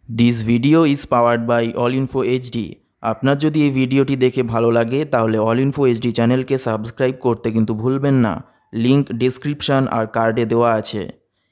This video is powered by All Info HD। আপনার যদি এই ভিডিওটি দেখে ভালো লাগে তাহলে অল ইনফো এইচডি চ্যানেলকে সাবস্ক্রাইব করতে কিন্তু ভুলবেন না। লিংক ডিসক্রিপশন আর কার্ডে দেওয়া আছে।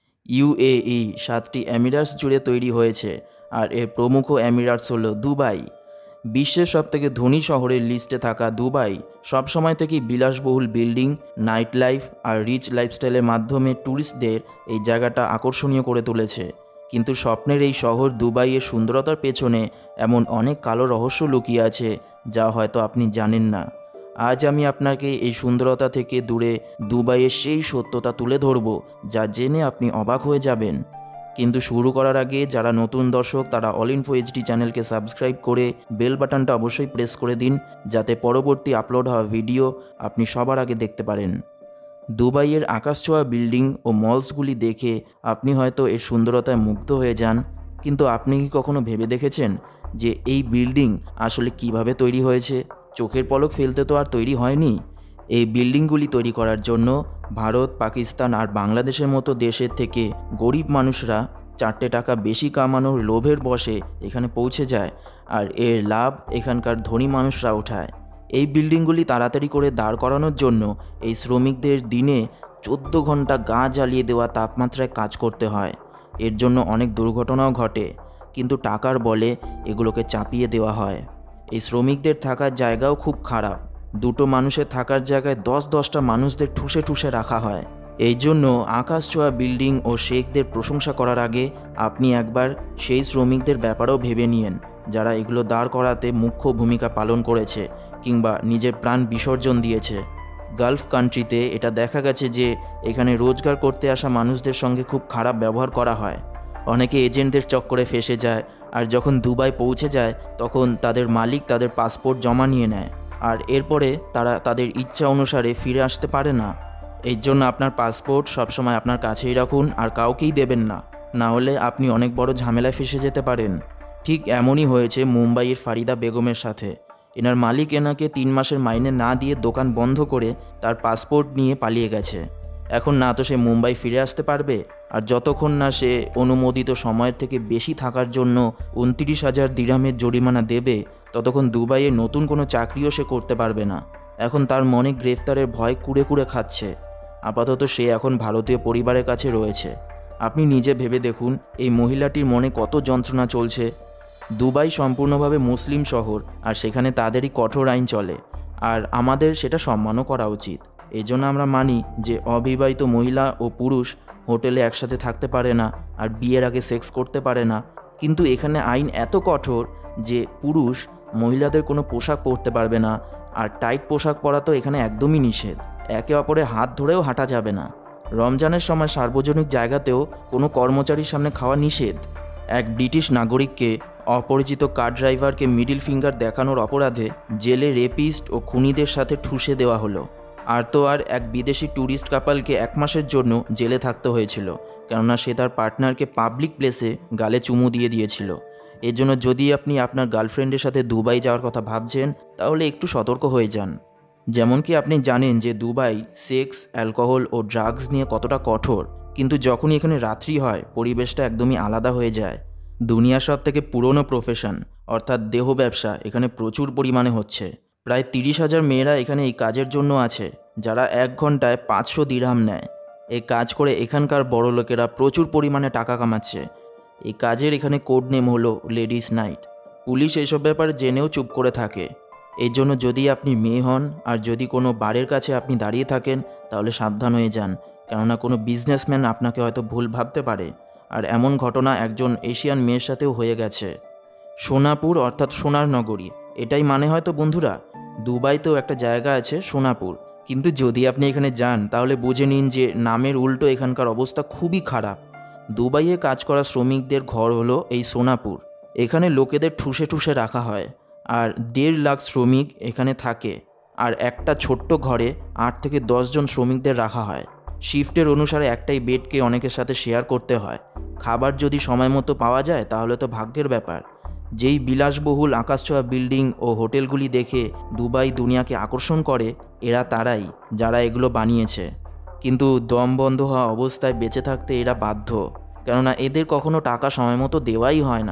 ইউএই 7টি এমিরেটস জুড়ে তৈরি হয়েছে আর এর প্রমুখ এমিরেটস হলো দুবাই। বিশ্বের সবথেকে ধনী শহরের লিস্টে থাকা দুবাই সবসময় থেকেই বিলাসবহুল বিল্ডিং, নাইট লাইফ আর রিচ লাইফস্টাইলের মাধ্যমে ট্যুরিস্টদের এই জায়গাটা আকর্ষণীয় করে তুলেছে। কিন্তু স্বপ্নের এই শহর দুবাইয়ের সুন্দরতার পেছনে এমন অনেক কালো রহস্য লুকিয়ে আছে যা হয়তো আপনি জানেন না। আজ আমি আপনাকে এই সুন্দরতা থেকে দূরে দুবাইয়ের সেই সত্যতা তুলে ধরব যা জেনে আপনি অবাক হয়ে যাবেন। কিন্তু শুরু করার আগে যারা নতুন দর্শক তারা অল ইনফো এইচডি চ্যানেলকে সাবস্ক্রাইব করে বেল বাটনটা অবশ্যই প্রেস করে দিন, যাতে পরবর্তী আপলোড হওয়া ভিডিও আপনি সবার আগে দেখতে পারেন। দুবাইয়ের আকাশছোঁয়া বিল্ডিং ও মলসগুলি দেখে আপনি হয়তো এর সুন্দরতায় মুগ্ধ হয়ে যান, কিন্তু আপনি কি কখনো ভেবে দেখেছেন যে এই বিল্ডিং আসলে কিভাবে তৈরি হয়েছে? চোখের পলক ফেলতে তো আর তৈরি হয়নি। এই বিল্ডিংগুলি তৈরি করার জন্য ভারত, পাকিস্তান আর বাংলাদেশের মতো দেশের থেকে গরিব মানুষরা 4টে টাকা বেশি কামানোর লোভের বশে এখানে পৌঁছে যায়, আর এর লাভ এখানকার ধনী মানুষরা ওঠায়। এই বিল্ডিংগুলি তাড়াতাড়ি করে দাঁড় করানোর জন্য এই শ্রমিকদের দিনে 14 ঘন্টা গা জ্বালিয়ে দেওয়া তাপমাত্রায় কাজ করতে হয়। এর জন্য অনেক দুর্ঘটনাও ঘটে, কিন্তু টাকার বলে এগুলোকে চাপিয়ে দেওয়া হয়। এই শ্রমিকদের থাকার জায়গাও খুব খারাপ। দুটো মানুষের থাকার জায়গায় 10-10টা মানুষদের ঠুসে ঠুসে রাখা হয়। এই জন্য আকাশছোঁয়া বিল্ডিং ও শেখদের প্রশংসা করার আগে আপনি একবার সেই শ্রমিকদের ব্যাপারেও ভেবে নিয়েন যারা এগুলো দাঁড় করাতে মুখ্য ভূমিকা পালন করেছে কিংবা নিজের প্রাণ বিসর্জন দিয়েছে। গালফ কান্ট্রিতে এটা দেখা গেছে যে এখানে রোজগার করতে আসা মানুষদের সঙ্গে খুব খারাপ ব্যবহার করা হয়। অনেকে এজেন্টদের চক্করে ফেসে যায়, আর যখন দুবাই পৌঁছে যায় তখন তাদের মালিক তাদের পাসপোর্ট জমা নিয়ে নেয়, আর এরপরে তারা তাদের ইচ্ছা অনুসারে ফিরে আসতে পারে না। এই জন্য আপনার পাসপোর্ট সবসময় আপনার কাছেই রাখুন আর কাউকেই দেবেন না, না হলে আপনি অনেক বড় ঝামেলায় ফেসে যেতে পারেন। ঠিক এমনই হয়েছে মুম্বাইয়ের ফারিদা বেগমের সাথে। এনার মালিক এনাকে 3 মাসের মাইনে না দিয়ে দোকান বন্ধ করে তার পাসপোর্ট নিয়ে পালিয়ে গেছে। এখন না তো সে মুম্বাই ফিরে আসতে পারবে, আর যতক্ষণ না সে অনুমোদিত সময়ের থেকে বেশি থাকার জন্য 29,000 দিরহামের জরিমানা দেবে ততক্ষণ দুবাইয়ে নতুন কোনো চাকরিও সে করতে পারবে না। এখন তার মনে গ্রেফতারের ভয় কুড়ে কুড়ে খাচ্ছে। আপাতত সে এখন ভারতীয় পরিবারের কাছে রয়েছে। আপনি নিজে ভেবে দেখুন এই মহিলাটির মনে কত যন্ত্রণা চলছে। দুবাই সম্পূর্ণভাবে মুসলিম শহর, আর সেখানে তাদেরই কঠোর আইন চলে, আর আমাদের সেটা সম্মানও করা উচিত। এই জন্য আমরা মানি যে অবিবাহিত মহিলা ও পুরুষ হোটেলে একসাথে থাকতে পারে না আর বিয়ের আগে সেক্স করতে পারে না। কিন্তু এখানে আইন এত কঠোর যে পুরুষ মহিলাদের কোনো পোশাক পরতে পারবে না, আর টাইট পোশাক পরা তো এখানে একদমই নিষেধ। একে অপরের হাত ধরেও হাঁটা যাবে না। রমজানের সময় সার্বজনিক জায়গাতেও কোনো কর্মচারীর সামনে খাওয়া নিষেধ। এক ব্রিটিশ নাগরিককে অপরিচিত কার ড্রাইভারকে মিডিল ফিঙ্গার দেখানোর অপরাধে জেলে রেপিস্ট ও খুনিদের সাথে ঠুসে দেওয়া হলো। আর তো আর এক বিদেশি ট্যুরিস্ট কাপালকে 1 মাসের জন্য জেলে থাকতে হয়েছিল, কেননা সে তার পার্টনারকে পাবলিক প্লেসে গালে চুমু দিয়ে দিয়েছিল। এর জন্য যদি আপনি আপনার গার্লফ্রেন্ডের সাথে দুবাই যাওয়ার কথা ভাবছেন তাহলে একটু সতর্ক হয়ে যান। যেমন কি আপনি জানেন যে দুবাই সেক্স, অ্যালকোহল ও ড্রাগস নিয়ে কতটা কঠোর, কিন্তু যখনই এখানে রাত্রি হয় পরিবেশটা একদমই আলাদা হয়ে যায়। দুনিয়ার সব থেকে পুরনো প্রফেশন অর্থাৎ দেহ ব্যবসা এখানে প্রচুর পরিমাণে হচ্ছে। প্রায় 30,000 মেয়েরা এখানে এই কাজের জন্য আছে, যারা 1 ঘন্টায় 500 দিরহাম নেয়। এই কাজ করে এখানকার বড় লোকেরা প্রচুর পরিমাণে টাকা কামাচ্ছে। এই কাজের এখানে কোড নেম হলো লেডিস নাইট। পুলিশ এইসব ব্যাপারে জেনেও চুপ করে থাকে। এই জন্য যদি আপনি মেয়ে হন আর যদি কোনো বারের কাছে আপনি দাঁড়িয়ে থাকেন তাহলে সাবধান হয়ে যান, কেননা কোনো বিজনেসম্যান আপনাকে হয়তো ভুল ভাবতে পারে। আর এমন ঘটনা একজন এশিয়ান মেয়ের সাথেও হয়ে গেছে। সোনাপুর অর্থাৎ সোনার নগরী, এটাই মানে হয়তো বন্ধুরা। দুবাইতেও একটা জায়গা আছে সোনাপুর, কিন্তু যদি আপনি এখানে যান তাহলে বুঝে নিন যে নামের উল্টো এখানকার অবস্থা খুবই খারাপ। দুবাইয়ে কাজ করা শ্রমিকদের ঘর হলো এই সোনাপুর। এখানে লোকেদের ঠুসে ঠুসে রাখা হয়, আর 1.5 লাখ শ্রমিক এখানে থাকে। আর একটা ছোট্ট ঘরে 8 থেকে 10 জন শ্রমিকদের রাখা হয়। শিফটের অনুসারে একটাই বেডকে অনেকের সাথে শেয়ার করতে হয়। খাবার যদি সময় মতো পাওয়া যায় তাহলে তো ভাগ্যের ব্যাপার। যেই বিলাসবহুল আকাশছোঁয়া বিল্ডিং ও হোটেলগুলি দেখে দুবাই দুনিয়াকে আকর্ষণ করে, এরা তারাই যারা এগুলো বানিয়েছে। কিন্তু দম বন্ধ হওয়া অবস্থায় বেঁচে থাকতে এরা বাধ্য, কেননা এদের কখনো টাকা সময় মতো দেওয়াই হয় না।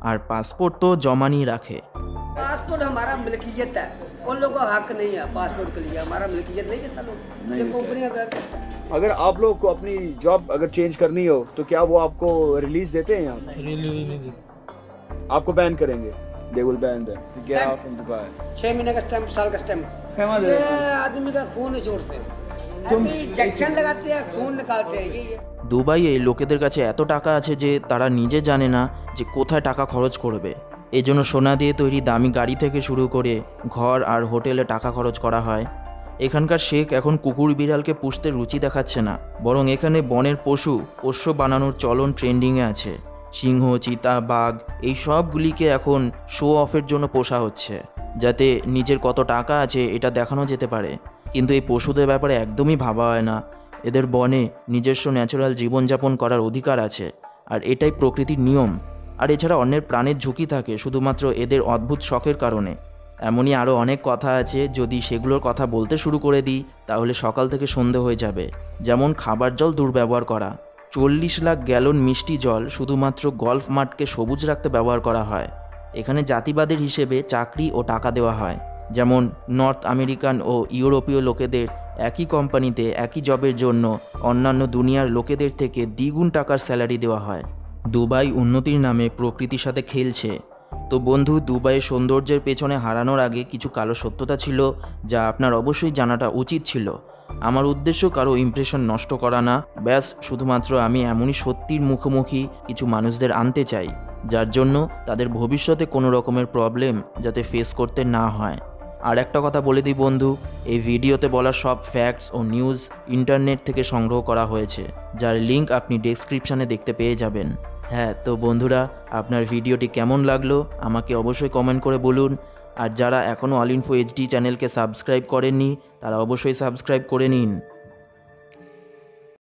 আর পাসপোর্ট তো জমা নিয়ে রাখে। पासपोर्ट हमारा मिल्कियत है, उन लोगों का हक नहीं है पासपोर्ट के लिए, हमारा मिल्कियत नहीं देता लोग, ये कंपनियां करते हैं। अगर आप लोग को अपनी जॉब अगर चेंज करनी हो तो क्या वो आपको रिलीज देते हैं यहाँ? आपको बैन करेंगे? They will ban them to get out from Dubai. 6 महीने का स्टैम्प, साल का स्टैम्प, खेमा दे ये आदमी का खून नहीं छोड़ते, अभी इंजेक्शन लगाते हैं, खून निकालते हैं, ये দুবাইয়ে লোকেদের কাছে এত টাকা আছে যে তারা নিজে জানে না যে কোথায় টাকা খরচ করবে। এজন্য সোনা দিয়ে তৈরি দামি গাড়ি থেকে শুরু করে ঘর আর হোটেলে টাকা খরচ করা হয়। এখানকার শেখ এখন কুকুর বিড়ালকে পুষতে রুচি দেখাচ্ছে না, বরং এখানে বনের পোষ্য বানানোর চলন ট্রেন্ডিংয়ে আছে। সিংহ, চিতা, বাঘ এই সবগুলিকে এখন শো অফের জন্য পোষা হচ্ছে, যাতে নিজের কত টাকা আছে এটা দেখানো যেতে পারে। কিন্তু এই পশুদের ব্যাপারে একদমই ভাবা হয় না। এদের বনে নিজস্ব ন্যাচারাল জীবনযাপন করার অধিকার আছে, আর এটাই প্রকৃতির নিয়ম। আর এছাড়া অন্যের প্রাণের ঝুঁকি থাকে শুধুমাত্র এদের অদ্ভুত শখের কারণে। এমনই আরও অনেক কথা আছে, যদি সেগুলোর কথা বলতে শুরু করে দিই তাহলে সকাল থেকে সন্ধে হয়ে যাবে। যেমন খাবার জল দুর্ব্যবহার করা, 40 লাখ গ্যালন মিষ্টি জল শুধুমাত্র গল্ফ মাঠকে সবুজ রাখতে ব্যবহার করা হয়। এখানে জাতিবাদের হিসেবে চাকরি ও টাকা দেওয়া হয়, যেমন নর্থ আমেরিকান ও ইউরোপীয় লোকেদের একই কোম্পানিতে একই জবের জন্য অন্যান্য দুনিয়ার লোকেদের থেকে দ্বিগুণ টাকার স্যালারি দেওয়া হয়। দুবাই উন্নতির নামে প্রকৃতির সাথে খেলছে। তো বন্ধু, দুবাইয়ের সৌন্দর্যের পেছনে হারানোর আগে কিছু কালো সত্যতা ছিল যা আপনার অবশ্যই জানাটা উচিত ছিল। আমার উদ্দেশ্য কারো ইমপ্রেশন নষ্ট করা না, ব্যাস শুধুমাত্র আমি এমনই সত্যির মুখোমুখি কিছু মানুষদের আনতে চাই, যার জন্য তাদের ভবিষ্যতে কোনো রকমের প্রবলেম যাতে ফেস করতে না হয়। আর একটা কথা বলে দিই বন্ধু, এই ভিডিওতে বলা সব ফ্যাক্টস ও নিউজ ইন্টারনেট থেকে সংগ্রহ করা হয়েছে, যার লিঙ্ক আপনি ডেসক্রিপশানে দেখতে পেয়ে যাবেন। হ্যাঁ, তো বন্ধুরা, আপনার ভিডিওটি কেমন লাগলো আমাকে অবশ্যই কমেন্ট করে বলুন। আর যারা এখনও অল ইনফো এইচডি চ্যানেলকে সাবস্ক্রাইব করেননি তারা অবশ্যই সাবস্ক্রাইব করে নিন।